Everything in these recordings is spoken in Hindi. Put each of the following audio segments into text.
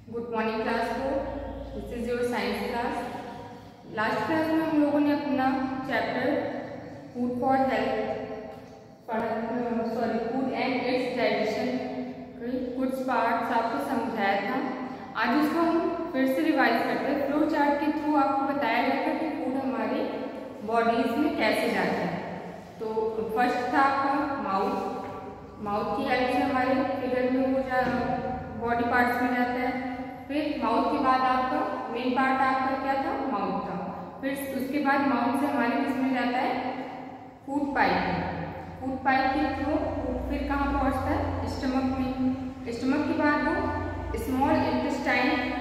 गुड मॉर्निंग क्लास को। This is your science class. Last class में हम लोगों ने अपना chapter food for health food and its digestion कुछ पार्ट्स आपको समझाया था। आज उसको हम फिर से रिवाइज करते हैं। फ्लो चार्ट के थ्रू आपको बताया गया था कि फूड हमारे बॉडीज में कैसे जाता है। तो फर्स्ट था आपका माउथ की हेल्प से हमारे फिगर में वो बॉडी पार्ट्स में जाता है। फिर माउथ के बाद आपका मेन पार्ट आपका क्या था, माउथ था। फिर उसके बाद माउथ से हमारे किसमें जाता है, फूड पाइप। फूड पाइप के थ्रू फिर कहाँ पहुँचता है, स्टमक में। स्टमक के बाद वो स्मॉल इंटेस्टाइन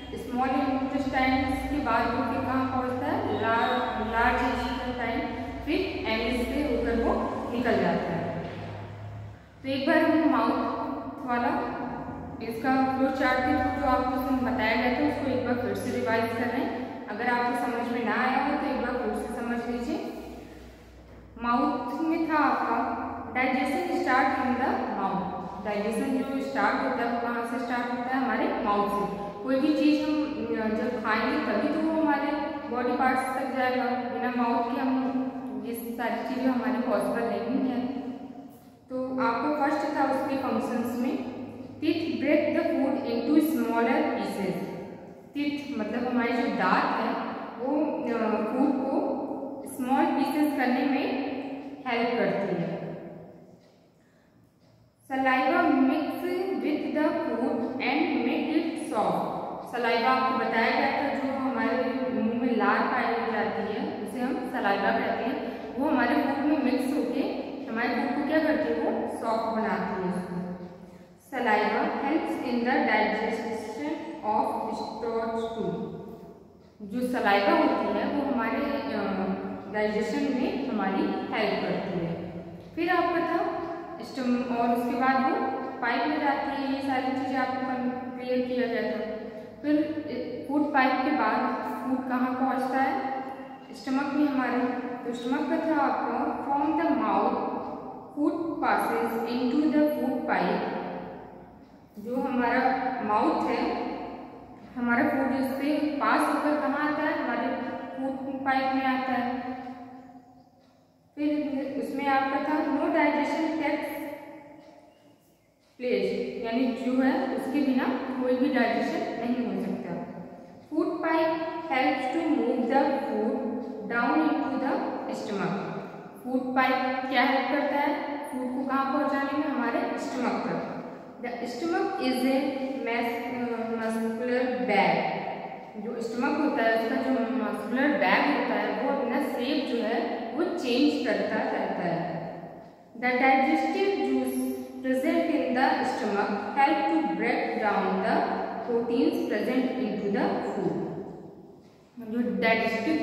के बाद वो फिर कहाँ पहुँचता है, लार्ज इंटेस्टाइन। फिर एनिस से होकर वो निकल जाता है। तो एक बार हम माउथ वाला इसका फ्लो चार्ट के थ्रू जो आपको बताया गया था उसको एक बार फिर से रिवाइज कर रहे हैं। अगर आपको समझ में ना आया हो तो एक बार फिर से समझ लीजिए। माउथ में था आपका digestion start in the mouth. Digestion जो स्टार्ट होता है वो कहाँ से स्टार्ट होता है, हमारे माउथ से। कोई भी चीज़ हम जब खाएंगे तभी तो वो हमारे बॉडी पार्ट्स तक जाएगा। बिना माउथ के हम ये सारी चीज़ें हमारी पॉसिबल नहीं है। तो आपको फर्स्ट था उसके फंक्शंस में, teeth break the food into smaller pieces. Teeth मतलब हमारे जो दांत है वो फूड को स्मॉल पीसेस करने में हेल्प करती है। Saliva mix with the food and make it soft. Saliva आपको बताया गया था, जो हमारे मुंह में लार पाई जाती है उसे हम सलाइवा कहते हैं। वो हमारे फूड में मिक्स होके हमारे फूड को क्या करती है, वो सॉफ्ट बनाती है। Saliva helps in the digestion of starch too. जो सलाइवा होती है वो हमारे डाइजेशन में हमारी हेल्प करती है। फिर आपका था और उसके बाद वो पाइप में जाती है। ये सारी चीज़ें आपको क्लियर किया गया था। फिर फूड पाइप के बाद फूड कहाँ पहुँचता है, स्टमक में हमारे। तो स्टमक का था आपका from the mouth food passes into the food pipe. जो हमारा माउथ है, हमारा फूड इससे पास होकर कहाँ आता है, हमारे फूड पाइप में आता है। फिर उसमें आपका था नो डाइजेशन टेक्स प्लेस, यानी जो है उसके बिना कोई भी डाइजेशन नहीं हो सकता। Food pipe helps to move the food down into the stomach. Food pipe क्या हेल्प करता है, फूड को कहाँ पहुँचाने में, हमारे स्टमक तक। The stomach is a muscular bag। जो स्टमक होता है उसका जो मस्कुलर बैग होता है वो अपना शेप जो है वो चेंज करता रहता है। The digestive juice present in the stomach help to break down the proteins present into the food। जो डाइजेस्टिव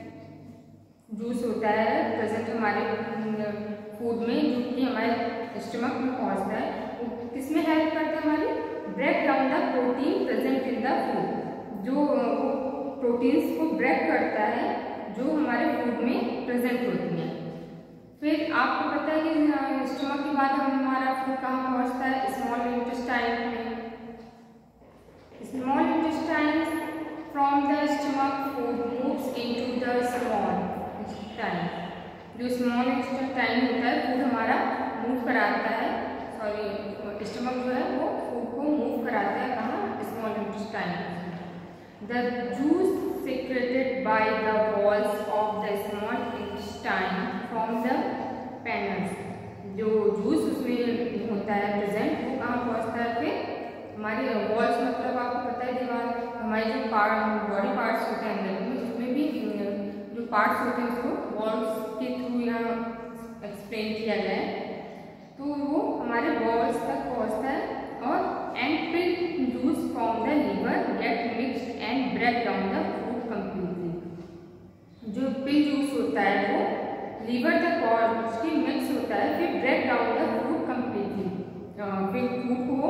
जूस होता है प्रेजेंट हमारे फूड में, जो कि हमारे स्टमक में पहुंचता है, किसमें हेल्प करता है, हमारी break down the protein present in the food. जो प्रोटीन्स को ब्रेक करता है जो हमारे फूड में प्रेजेंट होती हैं। फिर आपको पता है कि स्टमक के बाद हमारा फूड कहाँ पहुँचता है, स्मॉल इंटेस्टाइन में। Small intestine from the stomach food moves into the small intestine. जो स्मॉल इंटेस्टाइन होता है फूड हमारा मूव कराता है, स्टमक जो है वो फूड को मूव कराता है कहाँ, small intestine. The juice secreted by the walls of the small intestine from the pancreas. जो जूस उसमें होता है प्रेजेंट वो कहाँ पहुँचता है, फिर हमारे वॉल्स मतलब आपको पता है दीवार, हमारे जो बॉडी पार्ट्स होते हैं अंदर में, उसमें भी जो पार्ट्स होते हैं उसको वॉल्स के थ्रू यहाँ एक्सप्लेन किया गया है। तो वो हमारे बॉल्स तक पहुँचता है और and bile juice from the liver get mixed and break down the food completely. जो पिल जूस होता है वो लीवर तक पहुँच के मिक्स होता है, फिर break down the food completely. फिर फूड को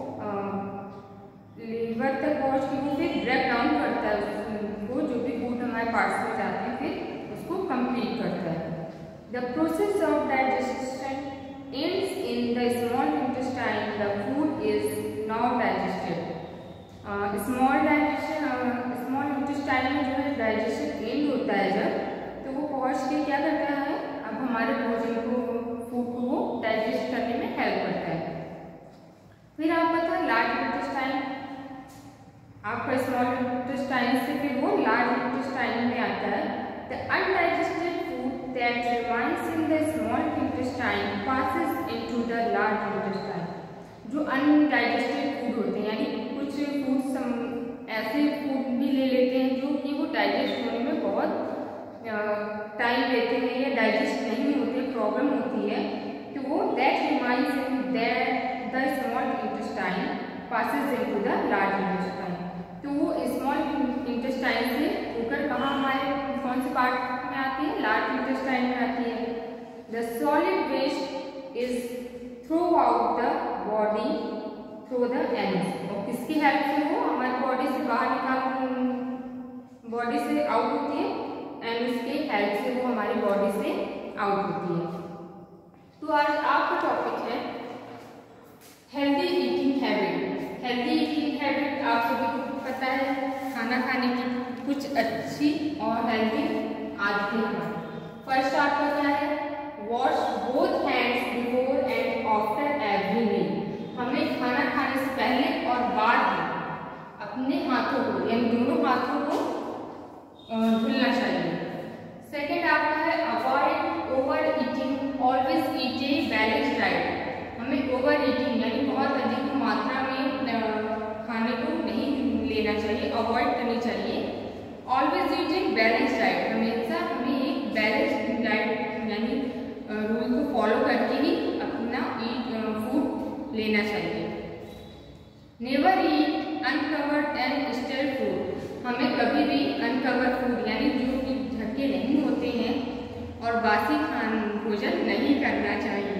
लीवर तक पहुँच के वो फिर ब्रेक डाउन करता है उसको, जो भी फूड हमारे पार्ट्स में जाते हैं फिर उसको कंप्लीट करता है। The process of digestion ends in the small intestine, the food is now digested। होता है जब, तो वो पहुंच के क्या करता है, अब हमारे भोजन को, फूड को वो डाइजेस्ट करने में हेल्प करता है। फिर आपका था लार्ज इंटेस्टाइन, आपका स्मॉल इंटेस्टाइन से फिर वो लार्ज इंटेस्टाइन में आता है। The undigested food that remains in the small intestine passes into the large intestine. जो अनडाइजेस्टेड फूड होते हैं, यानी कुछ फूड ऐसे फूड भी ले लेते हैं जो कि वो डाइजेस्ट होने में बहुत टाइम लेते हैं या डाइजेस्ट नहीं होते, प्रॉब्लम होती है, तो वो that remains in the small intestine passes into the large intestine. तो वो स्मॉल इंटेस्टाइन से होकर कहाँ हमारे कौन से पार्ट में आती है, लार्ज इंटेस्टाइन में आती है। The solid waste is throw out the body through the anus. और किसकी हेल्प से वो हमारी बॉडी से बाहर बॉडी से आउट होती है, एंड उसके हेल्प से वो हमारी बॉडी से आउट होती है। तो आज आपका टॉपिक है healthy eating habit. Healthy eating habit आप सभी को पता है, खाना खाने की कुछ अच्छी और हेल्दी आदतें हैं। फर्स्ट आपका क्या है, wash both hands before and after every meal. हमें खाना खाने से पहले और बाद में अपने हाथों को, यानी दोनों हाथों को धुलना चाहिए। सेकेंड आपका है avoid over eating, always eat a balance diet. हमें ओवर ईटिंग यानी बहुत अधिक मात्रा में खाने को नहीं लेना चाहिए, अवॉइड करनी चाहिए। Always eat a balance diet, हमेशा हमें एक बैलेंस डाइट यानी रूल को फॉलो करके ही अपना फूड लेना चाहिए। Never eat uncovered and stir food. हमें कभी भी अनकवर्ड फूड यानी जो कि ढके नहीं होते हैं और बासी भोजन नहीं करना चाहिए।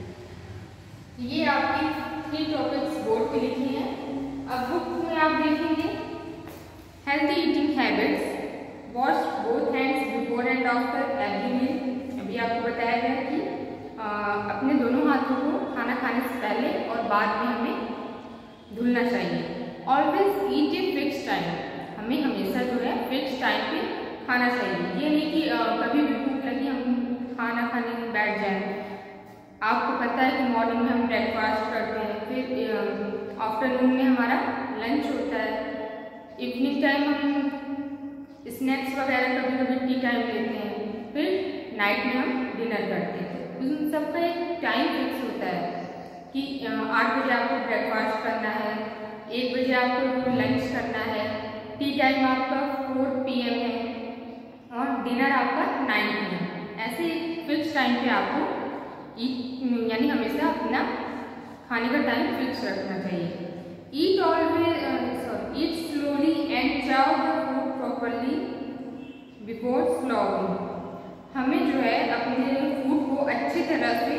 ये आपकी 3 टॉपिक्स बोर्ड पे लिखी हैं। अब बुक में आप देखेंगे healthy eating habits, wash both hands before and after every meal. अभी आपको बताया गया कि अपने दोनों हाथों को खाना खाने से पहले और बाद में हमें धुलना चाहिए। Always eat a fix time, हमें हमेशा जो है फिक्स टाइम पे खाना चाहिए। ये नहीं कि कभी भी भूख लगी हम खाना खाने बैठ जाएं। आपको पता है कि मॉर्निंग में हम ब्रेकफास्ट करते हैं, फिर आफ्टरनून में हमारा लंच होता है, इवनिंग टाइम हम स्नैक्स वगैरह कभी कभी टी टाइम लेते हैं, फिर नाइट में हम डिनर करते हैं। उन सबका एक टाइम फिक्स होता है कि 8 बजे आपको ब्रेकफास्ट करना है, 1 बजे आपको लंच करना है, टी टाइम आपका 4 PM है और डिनर आपका 9 PM। ऐसे फिक्स टाइम पे आपको यानी हमेशा अपना खाने का टाइम फिक्स रखना चाहिए। Eat always eat slowly and chew the food properly before swallowing. हमें जो है अपने फूड को अच्छी तरह से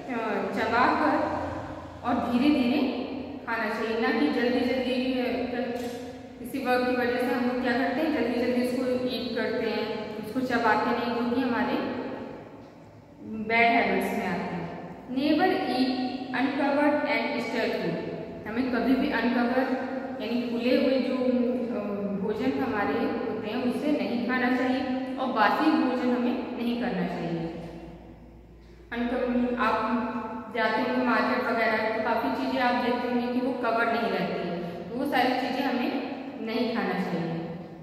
चबाकर और धीरे धीरे खाना चाहिए, ना कि जल्दी जल्दी किसी वर्क की वजह से हम लोग क्या करते हैं, जल्दी जल्दी इसको ईट करते हैं, उसको चबाते नहीं, जो कि हमारे बैड हैबिट्स में आते हैं। Never eat uncovered and stir food. हमें कभी भी अनकवर्ड यानी खुले हुए जो भोजन हमारे होते हैं उससे नहीं खाना चाहिए और बासी भोजन हमें नहीं करना चाहिए। अनकवर्ड आप जाते हैं मार्केट वगैरह तो काफ़ी चीज़ें आप देखते होंगे कि वो कवर नहीं रहती है, तो वो सारी चीज़ें हमें नहीं खाना चाहिए।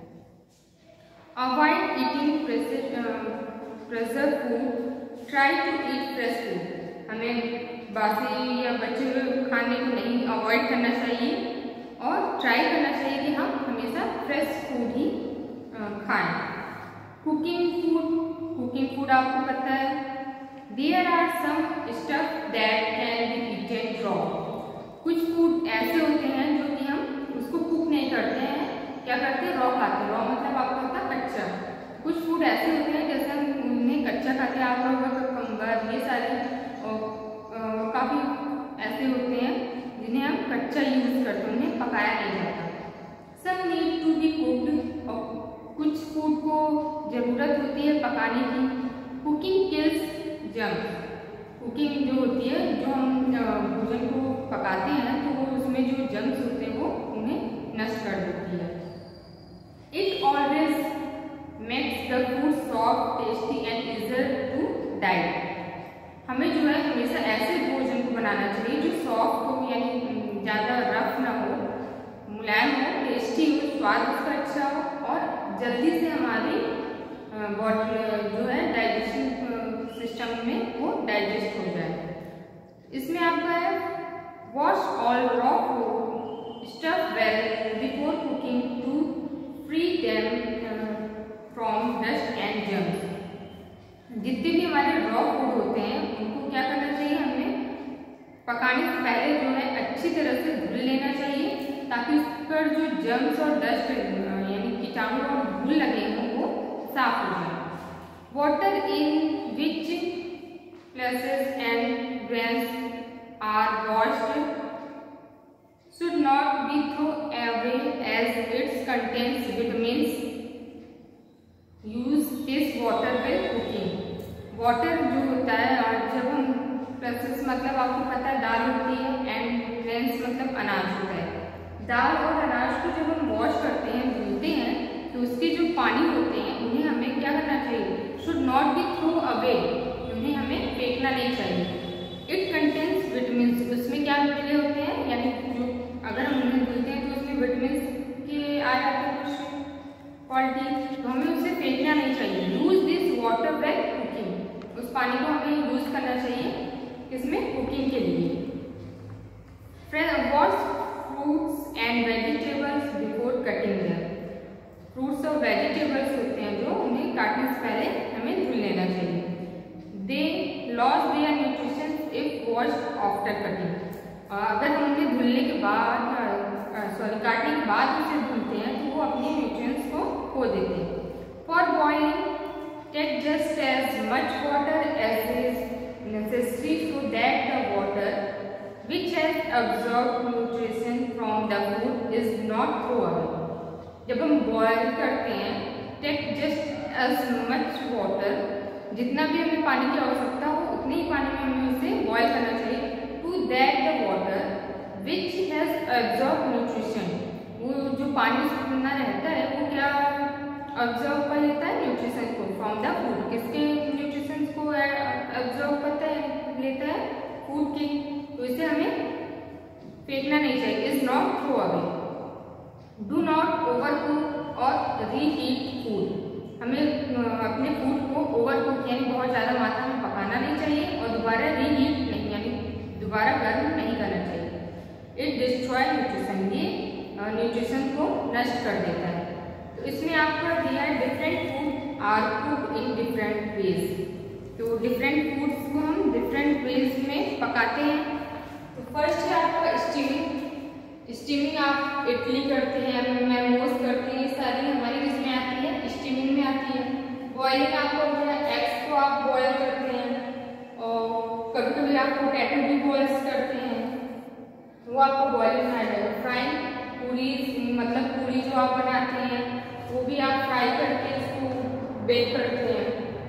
Avoid eating preserve food, try to eat fresh food. हमें बासी या बचे हुए खाने को नहीं अवॉइड करना चाहिए और ट्राई करना चाहिए कि हम हमेशा फ्रेश फूड ही खाएं। कुकिंग फूड आपको पता है, there are some stuff that can be eaten raw. कुछ फूड ऐसे होते हैं जो कि हम उसको कुक नहीं करते हैं, क्या करते हैं, रॉ खाते हैं। रॉ मतलब आपको होता है कच्चा। कुछ फूड ऐसे होते हैं जैसे हम उन्हें कच्चा खाते हैं, आप लोगों का कम्बर, ये सारे काफ़ी ऐसे होते हैं जिन्हें हम कच्चा यूज करते हैं, उन्हें पकाया नहीं जाता। सब नीड टू बी कुक्ड, और कुछ फूड को ज़रूरत होती है पकाने की। Cooking kills junk. कुकिंग जो होती है, जो हम भोजन को पकाते हैं तो वो उसमें जो जंक्स होते हैं वो उन्हें नष्ट कर देती है। इट ऑलवेज मेक्स द स्वाद उसका अच्छा हो और जल्दी से हमारी बॉडी जो है डाइजेशन सिस्टम में वो डाइजेस्ट हो जाए। इसमें आपका है wash all raw food stuff well before cooking to free them from dust and germs. जितने भी हमारे रॉ फूड होते हैं उनको क्या करना चाहिए, हमें पकाने से पहले जो है अच्छी तरह से धुल लेना चाहिए ताकि उस पर जो जर्म्स और डस्ट यानी कीटाणु और धूल लगे हों वो साफ हो जाए। Water in which places and drains are washed should not be thrown away as it contains vitamins. Use this water while cooking. Water जो होता है, और जब हम प्लेसेस मतलब आपको पता है दाल होती है एंड ग्रेन्स मतलब अनाज होता है। दाल और अनाज को जब हम वॉश करते हैं, धुलते हैं, तो उसके जो पानी होते हैं उन्हें हमें क्या करना चाहिए, should not be throw away, उन्हें हमें फेंकना नहीं चाहिए। इट कंटेन्स विटामिन, उसमें क्या मिले होते हैं, यानी जो अगर हम उन्हें धुलते हैं तो उसमें विटामिन के आ जाते हैं कुछ क्वालिटी, तो हमें उसे फेंकना नहीं चाहिए। Use this water when cooking, उस पानी को हमें यूज करना चाहिए किसमें, कुकिंग के लिए। Wash fruits and vegetables before cutting them. Fruits और वेजिटेबल्स होते हैं जो उन्हें काटने से पहले हमें धुल लेना चाहिए। They lose their nutrition if washed after cutting. अगर हम उन्हें धुलने के बाद काटने के बाद उसे धुलते हैं तो वो अपने न्यूट्रिएंट्स को खो देते हैं। For boiling take just as much water as is necessary so that the water which has absorbed nutrition from the food is not throw away. जब हम बॉयल करते हैं, take just as much water, जितना भी हमें पानी की आवश्यकता हो उतने ही पानी में हमें उसे बॉयल करना चाहिए। That the water which has absorbed nutrition, वो जो पानी उसमें रहता है वो क्या अब्जॉर्ब कर लेता है न्यूट्रिशन को फ्रॉम द फूड। किसके न्यूट्रिशन को अब्जॉर्ब करता है, लेता है फूड के, तो इसे हमें फेंकना नहीं चाहिए। Is not throw away. Do not over cook और रीहीट फूड। हमें अपने फूड को ओवर कुक यानी बहुत ज़्यादा मात्रा में पकाना नहीं चाहिए और दोबारा रीहीट नहीं यानी दोबारा गर्म नहीं करना चाहिए। इट डिस्ट्रॉय न्यूट्रिशन, ये न्यूट्रिशन को नष्ट कर देता है। तो इसमें आपको दिया है different food are cooked in different ways. तो डिफरेंट फूड्स को हम डिफरेंट वेज में पकाते हैं। तो फर्स्ट है आपका स्टीमिंग। स्टीमिंग आप इडली करते हैं, मोमोज करते हैं, सारी हमारी किसमें आती है, स्टीमिंग में आती है। बॉइलिंग आपको एग्स को आप बॉयल करते हैं और कभी कभी आप पोटैटो भी बॉयल करते हैं, वो आपको बॉइलिंग में आ जाएगा। फ्राइंग, पूरी मतलब पूरी जो आप बनाते हैं वो भी आप फ्राई करके इसको बेक करते हैं।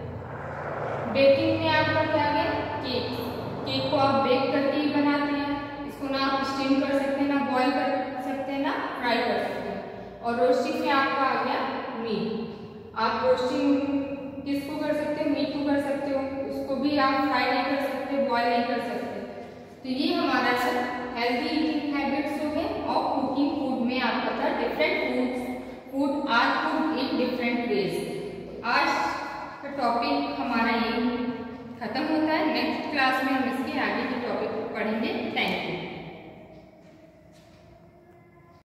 बेकिंग में आपका क्या है, केक। केक को आप बेक करके ही बनाते हैं, इसको ना आप स्टीम कर सकते हैं, ना बॉयल कर सकते हैं, ना फ्राई कर सकते हैं। और रोस्टिंग में आपका आ गया मीट। आप रोस्टिंग किसको कर सकते हो, मीट को कर सकते हो, उसको भी आप फ्राई नहीं कर सकते, बॉयल नहीं कर सकते। तो ये हमारा था हेल्दी ईटिंग हैबिट्स हो गए। और कुकिंग फूड में आपका था different food are cooked in different ways. आज का टॉपिक हमारा यही खत्म होता है। नेक्स्ट क्लास में हम इसके आगे